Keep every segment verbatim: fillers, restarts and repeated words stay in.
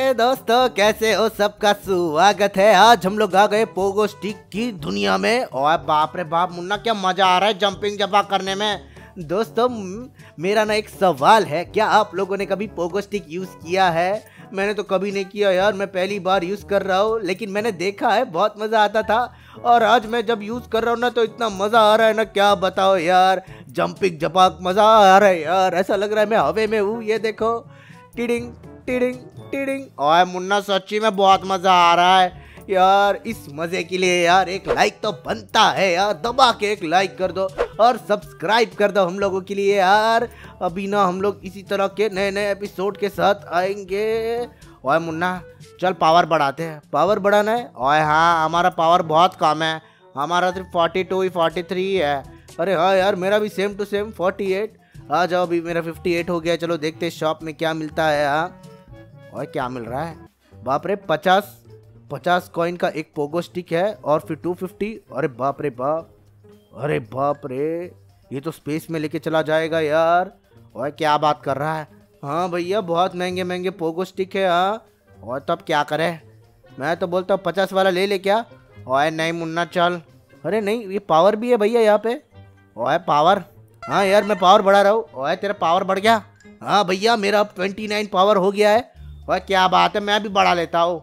दोस्तों, कैसे हो? सबका स्वागत है। आज हम लोग आ गए पोगो स्टिक की दुनिया में। और बाप रे बाप मुन्ना, क्या मजा आ रहा है जंपिंग जपा करने में। दोस्तों मेरा ना एक सवाल है, क्या आप लोगों ने कभी पोगो स्टिक यूज किया है? मैंने तो कभी नहीं किया यार, मैं पहली बार यूज कर रहा हूँ, लेकिन मैंने देखा है बहुत मजा आता था। और आज मैं जब यूज कर रहा हूँ ना तो इतना मजा आ रहा है ना, क्या बताओ यार। जंपिंग जपाक मजा आ रहा है यार, ऐसा लग रहा है मैं हवे में हूँ। ये देखो, टिडिंग टिडिंग टिडिंग। ओए मुन्ना, सच्ची में बहुत मजा आ रहा है यार। इस मजे के लिए यार एक लाइक तो बनता है यार, दबा के एक लाइक कर दो और सब्सक्राइब कर दो हम लोगों के लिए यार। अभी ना हम लोग इसी तरह के नए नए एपिसोड के साथ आएंगे। ओए मुन्ना, चल पावर बढ़ाते हैं। पावर बढ़ाना है? ओए हाँ, हमारा पावर बहुत कम है, हमारा सिर्फ फोर्टी टू ही फोर्टी थ्री है। अरे हाँ यार, मेरा भी same to same forty eight. आ जाओ, अभी मेरा फिफ्टी एट हो गया। चलो देखते हैं शॉप में क्या मिलता है। हाँ और क्या मिल रहा है? बाप रे, पचास पचास कॉइन का एक पोगो स्टिक है और फिर टू फिफ्टी। अरे बाप रे बाप, अरे बाप रे, ये तो स्पेस में लेके चला जाएगा यार। और क्या बात कर रहा है? हाँ भैया, बहुत महंगे महंगे पोगो स्टिक है। हाँ और तब क्या करें? मैं तो बोलता हूँ पचास वाला ले ले क्या? ओए नहीं मुन्ना, चल। अरे नहीं, ये पावर भी है भैया यहाँ पे। ओए पावर? हाँ यार, मैं पावर बढ़ा रहा हूँ। ओए तेरा पावर बढ़ गया? हाँ भैया, मेरा अब ट्वेंटी नाइन पावर हो गया है। ओए क्या बात है, मैं भी बढ़ा लेता हूँ।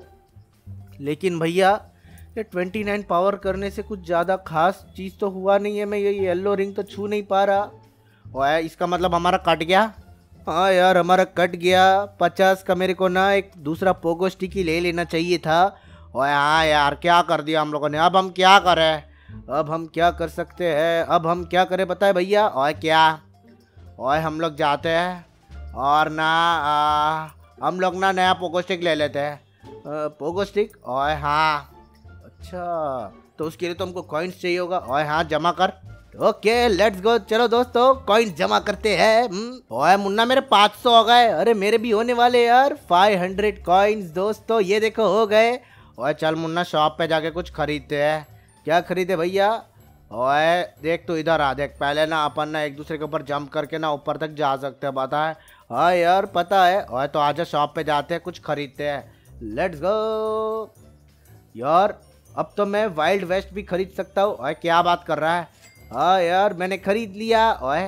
लेकिन भैया, ये ट्वेंटी नाइन पावर करने से कुछ ज़्यादा खास चीज़ तो हुआ नहीं है। मैं ये येलो रिंग तो छू नहीं पा रहा। ओए इसका मतलब हमारा कट गया? हाँ यार, हमारा कट गया। पचास का मेरे को ना एक दूसरा पोगो स्टिक ही ले लेना चाहिए था। ओए हाँ यार, क्या कर दिया हम लोगों ने। अब हम क्या करें? अब हम क्या कर सकते हैं? अब हम क्या करें बताए भैया? ओए क्या? ओए हम लोग जाते हैं और ना आ, हम लोग ना नया पोगो स्टिक ले लेते हैं। Pogo stick? ओए हाँ, अच्छा तो उसके लिए तो हमको कॉइन्स चाहिए होगा। ओए हाँ, जमा कर। Okay let's go. चलो दोस्तों, कॉइन्स जमा करते हैं। ओए मुन्ना, मेरे पाँच सौ हो गए। अरे मेरे भी होने वाले यार, फाइव हंड्रेड कॉइन्स। दोस्तों ये देखो, हो गए। ओए चल मुन्ना, शॉप पे जाके कुछ खरीदते हैं। क्या खरीदे भैया? ओए देख, तो इधर आ देख। पहले ना अपन ना एक दूसरे के ऊपर जंप करके ना ऊपर तक जा सकते हैं, पता है? हाँ यार पता है। ओए तो आजा, शॉप पे जाते हैं, कुछ खरीदते हैं। Let's go. यार अब तो मैं वाइल्ड वेस्ट भी खरीद सकता हूँ। ओए क्या बात कर रहा है? हाँ यार, मैंने खरीद लिया। ओए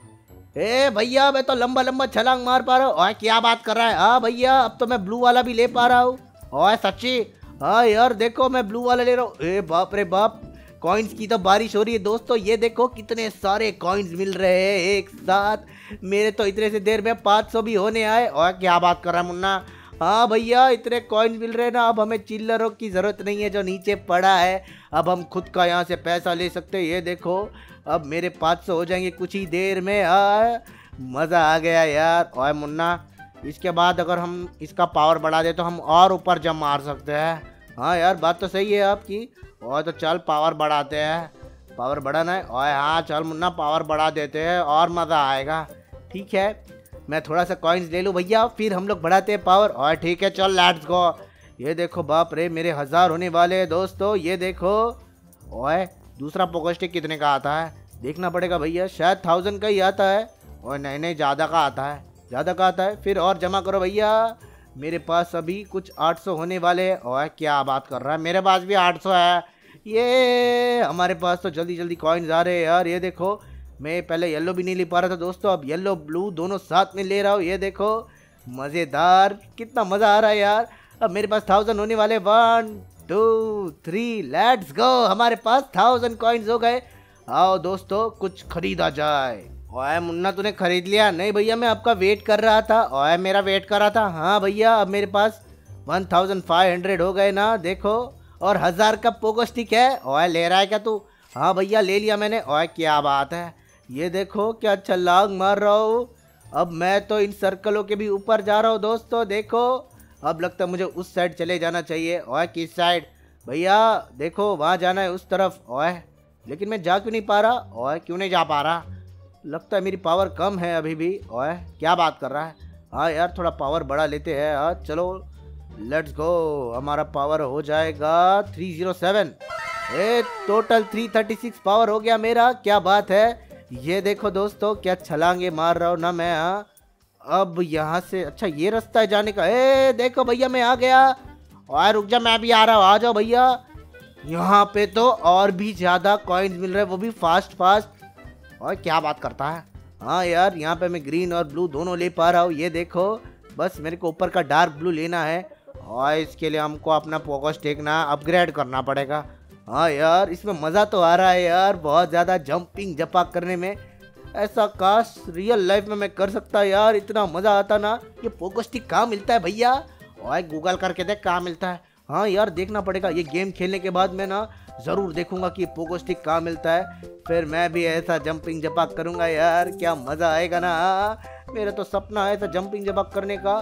ए भैया, मैं तो लंबा लंबा छलांग मार पा रहा हूँ। ओए क्या बात कर रहा है? हाँ भैया, अब तो मैं ब्लू वाला भी ले पा रहा हूँ। ओए सच्ची? हाँ यार देखो, मैं ब्लू वाला ले रहा हूँ। ए बाप रे बाप, कॉइन्स की तो बारिश हो रही है। दोस्तों ये देखो, कितने सारे कॉइन्स मिल रहे हैं एक साथ। मेरे तो इतने से देर में पाँच सौ भी होने आए। और क्या बात कर रहा है मुन्ना? हाँ भैया, इतने कॉइन मिल रहे हैं ना, अब हमें चिल्लरों की ज़रूरत नहीं है जो नीचे पड़ा है। अब हम खुद का यहाँ से पैसा ले सकते हैं। ये देखो, अब मेरे पाँच सौ हो जाएंगे कुछ ही देर में। आ मज़ा आ गया यार। और मुन्ना, इसके बाद अगर हम इसका पावर बढ़ा दे तो हम और ऊपर जम मार सकते हैं। हाँ यार, बात तो सही है आपकी। और तो चल पावर बढ़ाते हैं। पावर बढ़ाना है? और हाँ चल मुन्ना, पावर बढ़ा देते हैं और मज़ा आएगा। ठीक है, मैं थोड़ा सा कॉइन्स ले लूँ भैया, फिर हम लोग बढ़ाते हैं पावर। और ठीक है, चल लेट्स गो। ये देखो, बाप रे, मेरे हज़ार होने वाले हैं दोस्तों। ये देखो। ओए दूसरा पोगो स्टिक कितने का आता है? देखना पड़ेगा भैया, शायद थाउजेंड का ही आता है। और नहीं नहीं, ज़्यादा का आता है, ज़्यादा का आता है। फिर और जमा करो भैया। मेरे पास अभी कुछ आठ सौ होने वाले हैं। ओए क्या बात कर रहा है, मेरे पास भी आठ सौ है। ये हमारे पास तो जल्दी जल्दी कॉइन्स आ रहे हैं यार। ये देखो, मैं पहले येलो भी नहीं ले पा रहा था दोस्तों, अब येलो ब्लू दोनों साथ में ले रहा हूँ। ये देखो, मज़ेदार, कितना मज़ा आ रहा है यार। अब मेरे पास थाउजेंड होने वाले। One two three, let's go. हमारे पास थाउजेंड कॉइन्स हो गए। आओ दोस्तों, कुछ खरीदा जाए। ओए मुन्ना, तूने खरीद लिया? नहीं भैया, मैं आपका वेट कर रहा था। ओए मेरा वेट कर रहा था? हाँ भैया, अब मेरे पास वन थाउजेंड फाइव हंड्रेड हो गए ना, देखो। और हज़ार का पोगो स्टिक है। ओए ले रहा है क्या तू? हाँ भैया, ले लिया मैंने। ओए क्या बात है, ये देखो क्या छलांग मार रहा हूँ। अब मैं तो इन सर्कलों के भी ऊपर जा रहा हूँ दोस्तों। देखो, अब लगता है मुझे उस साइड चले जाना चाहिए। ओए किस साइड भैया? देखो वहाँ जाना है, उस तरफ। ओए लेकिन मैं जा क्यों नहीं पा रहा? ओए क्यों नहीं जा पा रहा? लगता है मेरी पावर कम है अभी भी। ओए क्या बात कर रहा है? हाँ यार, थोड़ा पावर बढ़ा लेते हैं। हाँ चलो लेट्स गो। हमारा पावर हो जाएगा three zero seven. A total three thirty six power हो गया मेरा। क्या बात है? ये देखो दोस्तों, क्या छलांगे मार रहा हूँ ना मैं। हाँ अब यहाँ से अच्छा ये रास्ता है जाने का। ए देखो भैया मैं आ गया। और रुक जा मैं भी आ रहा हूँ, आ जाओ भैया। यहाँ पे तो और भी ज्यादा कॉइन्स मिल रहे हैं, वो भी फास्ट फास्ट। और क्या बात करता है। हाँ यार यहाँ पे मैं ग्रीन और ब्लू दोनों ले पा रहा हूँ। ये देखो बस मेरे को ऊपर का डार्क ब्लू लेना है और इसके लिए हमको अपना पोगो स्टिक ना अपग्रेड करना पड़ेगा। हाँ यार इसमें मज़ा तो आ रहा है यार, बहुत ज़्यादा जंपिंग जपाक करने में। ऐसा काश रियल लाइफ में मैं कर सकता यार, इतना मज़ा आता ना। ये पोगो स्टिक कहाँ मिलता है भैया? और गूगल करके देख कहाँ मिलता है। हाँ यार देखना पड़ेगा, ये गेम खेलने के बाद मैं ना ज़रूर देखूंगा कि पोगो स्टिक कहाँ मिलता है। फिर मैं भी ऐसा जंपिंग जपाक करूंगा यार, क्या मज़ा आएगा ना। मेरा तो सपना है ऐसा जंपिंग जपाक करने का।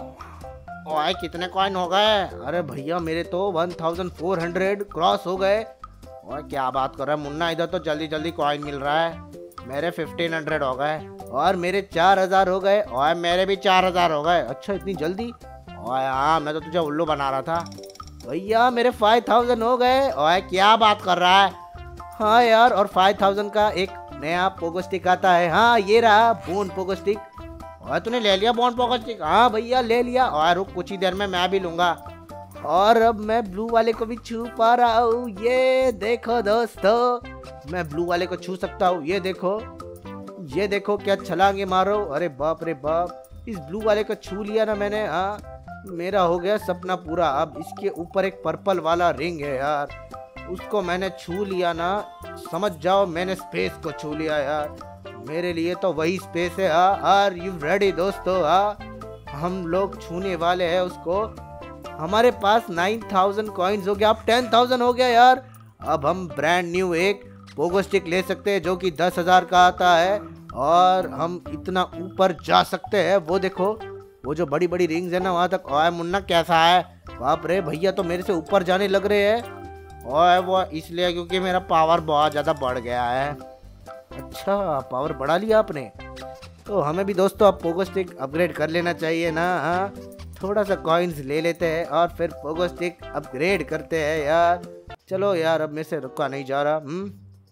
ओए कितने कॉइन हो गए? अरे भैया मेरे तो one thousand four hundred cross हो गए। और क्या बात कर रहा है मुन्ना, इधर तो जल्दी जल्दी कॉइन मिल रहा है। मेरे फिफ्टीन हंड्रेड हो गए और मेरे चार हज़ार हो गए और मेरे भी चार हज़ार हो गए। अच्छा इतनी जल्दी? ओए हाँ मैं तो तुझे उल्लू बना रहा था। भैया मेरे फाइव थाउजेंड हो गए। ओए क्या बात कर रहा है। हाँ यार और फाइव थाउजेंड का एक नया पोगो स्टिक आता है। हाँ ये रहा बोन पोगो स्टिक। और तूने ले लिया बोन पोगो स्टिक? हाँ भैया ले लिया। और रुक कुछ ही देर में मैं भी लूँगा। और अब मैं ब्लू वाले को भी छू पा रहा हूँ। ये देखो दोस्तों मैं ब्लू वाले को छू सकता हूँ। ये देखो ये देखो क्या छलांगे मारो। अरे बाप रे बाप, इस ब्लू वाले को छू लिया ना मैंने। हाँ मेरा हो गया सपना पूरा। अब इसके ऊपर एक पर्पल वाला रिंग है यार, उसको मैंने छू लिया ना, समझ जाओ मैंने स्पेस को छू लिया यार। मेरे लिए तो वही स्पेस है। हाँ आर यू रेडी दोस्तों? हाँ हम लोग छूने वाले हैं उसको। हमारे पास नाइन थाउजेंड कॉइन्स हो गया, अब टेन थाउजेंड हो गया यार। अब हम ब्रांड न्यू एक पोगो स्टिक ले सकते हैं जो कि दस हज़ार का आता है और हम इतना ऊपर जा सकते हैं। वो देखो वो जो बड़ी बड़ी रिंग्स है ना वहाँ तक। ओए मुन्ना कैसा है? बाप रे भैया तो मेरे से ऊपर जाने लग रहे हैं। ओए वो इसलिए क्योंकि मेरा पावर बहुत ज़्यादा बढ़ गया है। अच्छा पावर बढ़ा लिया आपने, तो हमें भी दोस्तों अब पोगो स्टिक अपग्रेड कर लेना चाहिए ना। हाँ थोड़ा सा कॉइन्स ले लेते हैं और फिर पोगो स्टिक अपग्रेड करते हैं यार। चलो यार अब मेरे से रुका नहीं जा रहा। हम्म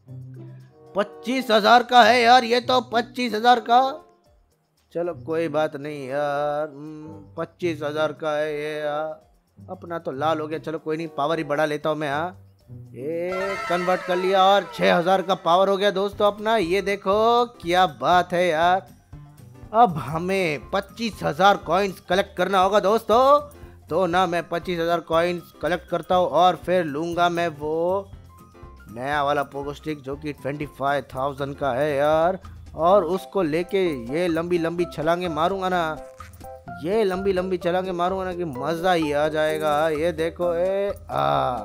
पच्चीस हजार का है यार ये तो, पच्चीस हजार का। चलो कोई बात नहीं यार, पच्चीस हजार का है ये यार। अपना तो लाल हो गया, चलो कोई नहीं पावर ही बढ़ा लेता हूँ मैं। हाँ ये कन्वर्ट कर लिया और छः हजार का पावर हो गया दोस्तों अपना। ये देखो क्या बात है यार। अब हमें पच्चीस हजार कॉइन्स कलेक्ट करना होगा दोस्तों। तो ना मैं पच्चीस हजार कॉइन्स कलेक्ट करता हूँ और फिर लूँगा मैं वो नया वाला पोगो स्टिक जो कि ट्वेंटी फाइव थाउजेंड का है यार। और उसको लेके ये लंबी लंबी छलांगे मारूंगा ना, ये लंबी लंबी छलांगे मारूंगा ना कि मज़ा ही आ जाएगा। ये देखो ए आ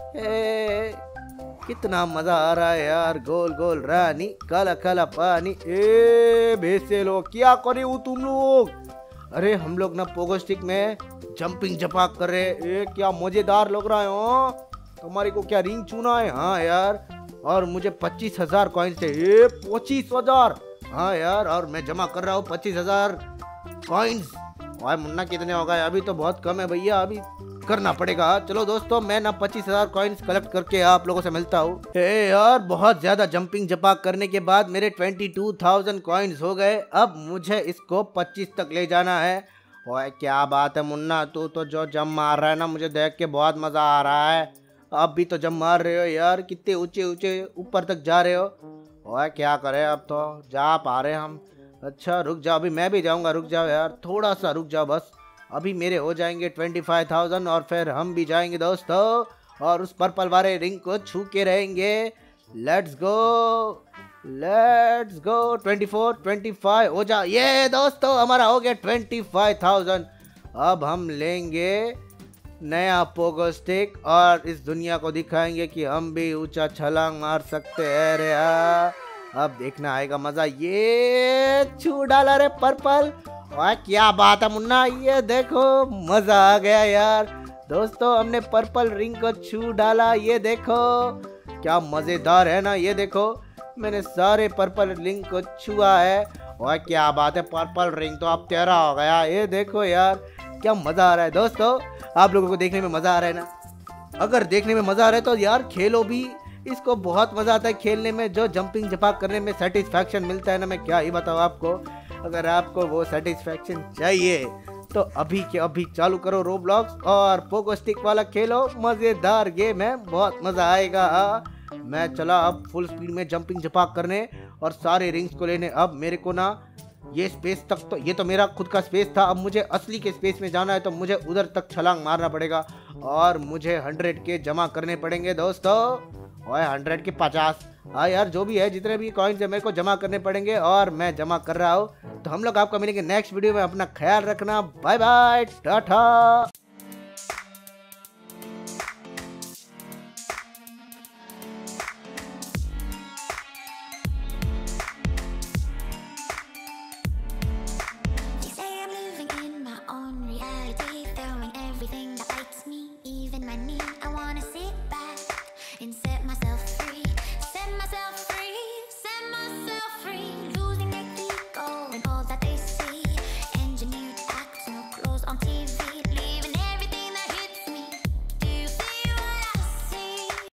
ए कितना मज़ा आ रहा है यार। गोल गोल रानी काला काला पानी। ए भैंसे लोग क्या करे हो तुम लोग? अरे हम लोग ना पोगो स्टिक में जंपिंग जपाक कर रहे। ए क्या मजेदार लग रहा है। हो तुम्हारे को क्या रिंग चुना है? हाँ यार और मुझे पच्चीस हजार कॉइन थे। ए पच्चीस हजार? हाँ यार और मैं जमा कर रहा हूँ पच्चीस हजार कॉइन्स। और मुन्ना कितने हो गए? अभी तो बहुत कम है भैया, अभी करना पड़ेगा। चलो दोस्तों मैं ना पच्चीस हजार कॉइन्स कलेक्ट करके आप लोगों से मिलता हूँ। यार बहुत ज्यादा जंपिंग जपाक करने के बाद मेरे ट्वेंटी टू थाउजेंड कॉइन्स हो गए। अब मुझे इसको पच्चीस तक ले जाना है। ओए क्या बात है मुन्ना, तू तो जो जम मार रहा है ना मुझे देख के बहुत मजा आ रहा है। अब भी तो जम मार रहे हो यार, कितने ऊंचे ऊंचे ऊपर तक जा रहे हो। ओए क्या करें अब तो जा पा रहे हम। अच्छा रुक जाओ अभी मैं भी जाऊंगा, रुक जाओ यार थोड़ा सा रुक जाओ बस। अभी मेरे हो जाएंगे ट्वेंटी फाइव थाउजेंड और फिर हम भी जाएंगे दोस्तों और उस पर्पल वाले रिंग को छू के रहेंगे। Let's go let's go. Twenty four twenty five हो जा। ये दोस्तों हमारा हो गया ट्वेंटी फाइव थाउजेंड। अब हम लेंगे नया पोगो स्टिक और इस दुनिया को दिखाएंगे कि हम भी ऊंचा छलांग मार सकते हैं रे। अब देखना आएगा मजा। ये छू डाला रे पर्पल। वाह क्या बात है मुन्ना, ये देखो मजा आ गया यार। दोस्तों हमने पर्पल रिंग को छू डाला, ये देखो क्या मजेदार है ना। ये देखो मैंने सारे पर्पल रिंग को छुआ है। वाह क्या बात है, पर्पल रिंग तो अब तेरा हो गया। ये देखो यार क्या मजा आ रहा है। दोस्तों आप लोगों को देखने में मजा आ रहा है ना? अगर देखने में मजा आ रहा है तो यार खेलो भी, इसको बहुत मजा आता है खेलने में। जो जंपिंग जपाक करने में सेटिस्फैक्शन मिलता है ना, मैं क्या ही बताऊँ आपको। अगर आपको वो सेटिस्फेक्शन चाहिए तो अभी के अभी चालू करो रोब्लॉक्स और पोगो स्टिक वाला खेलो। मजेदार गेम है, बहुत मजा आएगा। मैं चला अब फुल स्पीड में जंपिंग जपाक करने और सारे रिंग्स को लेने। अब मेरे को ना ये स्पेस तक तो, ये तो मेरा खुद का स्पेस था, अब मुझे असली के स्पेस में जाना है तो मुझे उधर तक छलांग मारना पड़ेगा और मुझे हंड्रेड के जमा करने पड़ेंगे दोस्तों। ओए हंड्रेड के पचास, हाँ यार जो भी है, जितने भी कॉइन्स है मेरे को जमा करने पड़ेंगे और मैं जमा कर रहा हूँ। तो हम लोग आपको मिलेंगे नेक्स्ट वीडियो में। अपना ख्याल रखना, बाय बाय, टाटा।